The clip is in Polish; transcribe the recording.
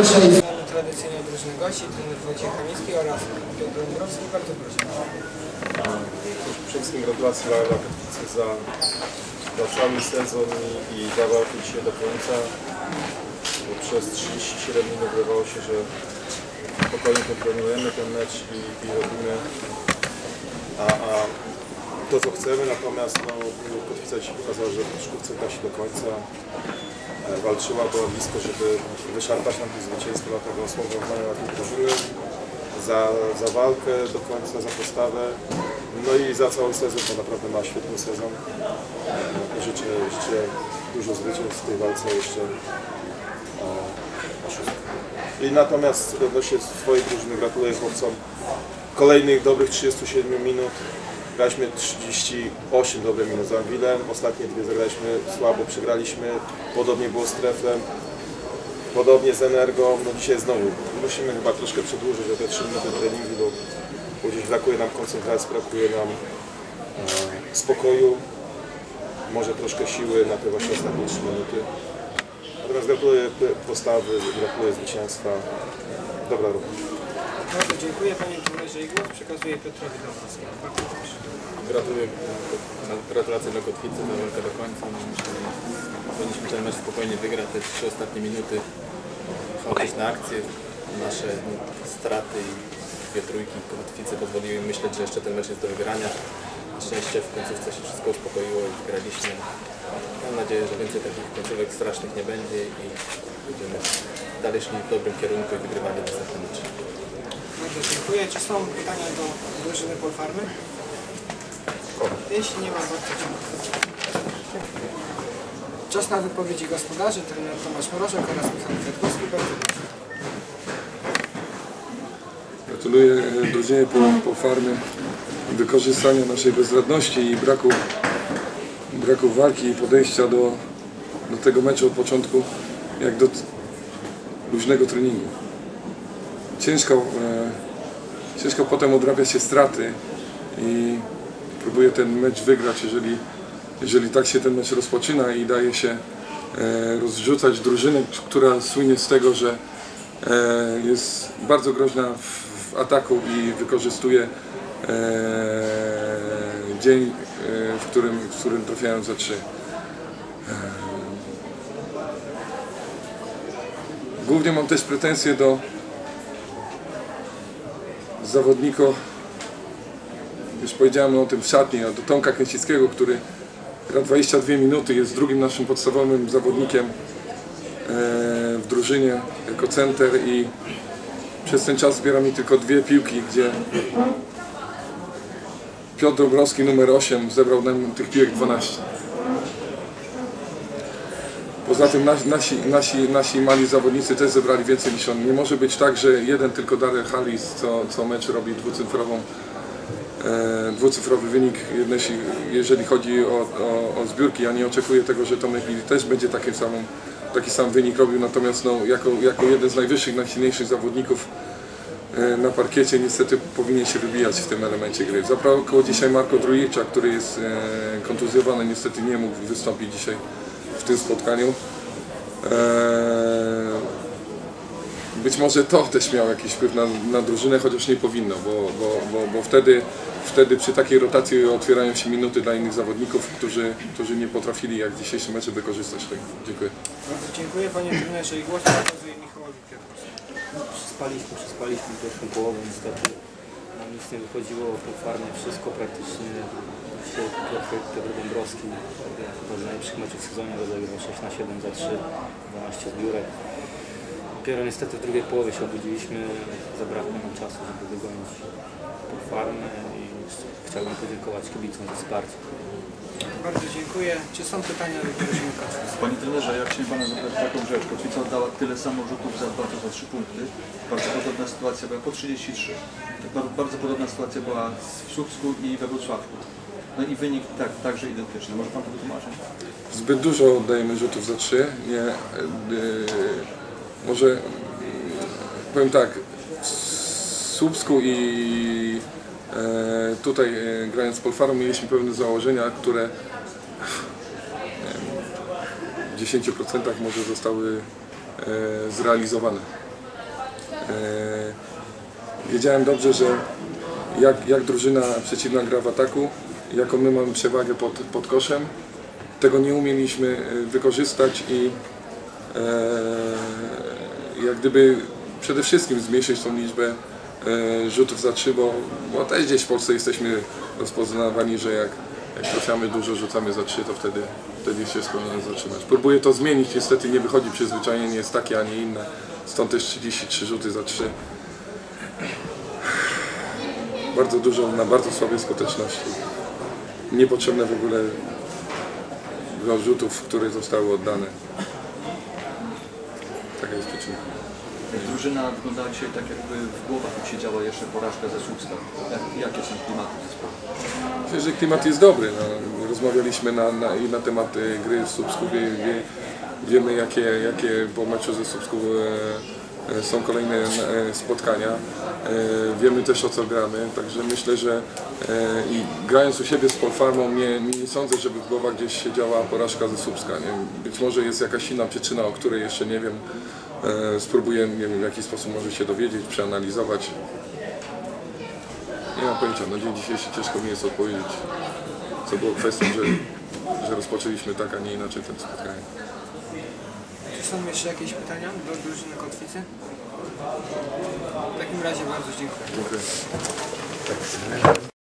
pierwszej. Tradycyjnie drużyny gości, trener Wojciech Kamicki oraz Piotr Dąbrowski. Bardzo proszę. Przede wszystkim gratulacje dla Kotwicy za cały sezon i za walkę dzisiaj do końca. Bo przez 37 minut wydawało się, że spokojnie kontrolujemy ten mecz i robimy to, co chcemy, natomiast Kotwica dzisiaj pokazała, że w koszykówce da się do końca. Walczyła, była blisko, żeby wyszarpać nam to zwycięstwo, dlatego słowo uznania na tej drużyny za walkę do końca, za postawę, no i za cały sezon, bo naprawdę ma świetny sezon. Życzę dużo zwycięstw w tej walce jeszcze. I natomiast odnośnie swojej drużyny gratuluję chłopcom kolejnych dobrych 37 minut. Graliśmy 38 dobrych minut z Anwilem, ostatnie dwie zagraliśmy słabo, przegraliśmy, podobnie było z Treflem, podobnie z Energą. No dzisiaj znowu musimy chyba troszkę przedłużyć te 3 minuty treningu, bo gdzieś brakuje nam koncentracji, brakuje nam spokoju, może troszkę siły na te właśnie ostatnie 3 minuty. Natomiast gratuluję postawy, gratuluję zwycięstwa. Dobra robota. Bardzo dziękuję panie trenerze i głos przekazuję Piotrowi Dąbrowskiemu. Bardzo proszę. Gratulacje dla Kotwicy za walkę do końca. Myślę, że powinniśmy ten mecz spokojnie wygrać. Te 3 ostatnie minuty chaotyczne akcje, nasze straty i 2 trójki Kotwicy pozwoliły im myśleć, że jeszcze ten mecz jest do wygrania. Na szczęście w końcówce się wszystko uspokoiło i wygraliśmy. Mam nadzieję, że więcej takich końcówek strasznych nie będzie i będziemy dalej szli w dobrym kierunku i wygrywali następne mecze. Bardzo dziękuję. Czy są pytania do drużyny Polfarmy? Jeśli nie ma, bardzo dziękuję. Czas na wypowiedzi gospodarzy, trener Tomasz Mrożek oraz Michał Kwiatkowski. Bardzo proszę. Gratuluję drużynie Polfarmy wykorzystania naszej bezradności i braku walki i podejścia do tego meczu od początku, jak do luźnego treningu. Ciężko potem odrabia się straty i próbuje ten mecz wygrać, jeżeli tak się ten mecz rozpoczyna i daje się rozrzucać drużynę, która słynie z tego, że jest bardzo groźna w ataku i wykorzystuje dzień, w którym trafiają za 3. Głównie mam też pretensje do zawodników, już powiedziałem o tym w szatni, do Tomka Kęsickiego, który gra 22 minuty, jest drugim naszym podstawowym zawodnikiem w drużynie jako center i przez ten czas zbiera mi tylko 2 piłki, gdzie Piotr Dąbrowski numer 8 zebrał nam tych piłek 12. Poza tym nasi mali zawodnicy też zebrali więcej niż on. Nie może być tak, że jeden tylko Darrell Harris co mecz robi dwucyfrowy wynik, jeżeli chodzi o zbiórki. Ja nie oczekuję tego, że Tomek Lili też będzie taki sam wynik robił, natomiast no, jako jeden z najwyższych, najsilniejszych zawodników na parkiecie niestety powinien się wybijać w tym elemencie gry. Zabrakło dzisiaj Marko Drujicza, który jest kontuzjowany, niestety nie mógł wystąpić dzisiaj w tym spotkaniu. Być może to też miało jakiś wpływ na drużynę, chociaż nie powinno, bo wtedy przy takiej rotacji otwierają się minuty dla innych zawodników, którzy nie potrafili jak w dzisiejszym meczu wykorzystać tego. Dziękuję. Bardzo dziękuję panie trenerze i głos przekazuje Michałowi Kwiatkowskiemu. Przespaliśmy pierwszą połowę, niestety nam nic nie wychodziło, po farmie wszystko praktycznie. Dzisiaj Piotr Dąbrowski chyba z najlepszych meczów w sezonie rozegrał 6 na 7 za 3, 12 zbiórek. Dopiero niestety w drugiej połowie się obudziliśmy, zabrakło nam czasu, żeby wygonić po farmę i chciałbym podziękować kibicom za wsparcie. Bardzo dziękuję. Czy są pytania do drużyny Kotwicy? Panie trenerze, ja chciałem pana zapytać taką rzecz. Kotwica oddała tyle samo rzutów za 2, to za 3 punkty. Bardzo podobna sytuacja była po 33. Bardzo podobna sytuacja była w Słupsku i we Wrocławku. No i wynik także identyczny. Może pan to wytłumaczyć? Zbyt dużo oddajemy rzutów za 3. Może powiem tak, w Słupsku i tutaj grając z Polfarą mieliśmy pewne założenia, które w 10% może zostały zrealizowane. Wiedziałem dobrze, że jak drużyna przeciwna gra w ataku, jaką my mamy przewagę pod koszem, tego nie umieliśmy wykorzystać i jak gdyby przede wszystkim zmniejszyć tą liczbę rzutów za 3, bo też gdzieś w Polsce jesteśmy rozpoznawani, że jak trafiamy dużo, rzucamy za 3, to wtedy się zaczynać. Próbuję to zmienić, niestety nie wychodzi, przyzwyczajenie jest takie, a nie inne, stąd też 33 rzuty za 3. Bardzo dużo, na bardzo słabej skuteczności. Niepotrzebne w ogóle rzutów, które zostały oddane. Taka jest przyczyna. Drużyna wyglądała dzisiaj tak, jakby w głowach siedziała jeszcze porażka ze Słupska. Jakie są klimaty zespołu? Myślę, że klimat jest dobry. No, rozmawialiśmy i na temat gry w Słupsku. Wiemy jakie po meczu ze Słupsku są kolejne spotkania. Wiemy też, o co gramy, także myślę, że i grając u siebie z Polfarmą nie sądzę, żeby w głowach gdzieś siedziała porażka ze Słupska. Nie? Być może jest jakaś inna przyczyna, o której jeszcze nie wiem. Spróbuję, nie wiem, w jaki sposób może się dowiedzieć, przeanalizować. Nie mam pojęcia, na dzień dzisiejszy ciężko mi jest odpowiedzieć, co było kwestią, że rozpoczęliśmy tak, a nie inaczej ten spotkanie. Czy są jeszcze jakieś pytania do drużyny Kotwicy? W takim razie bardzo dziękuję. Dziękuję.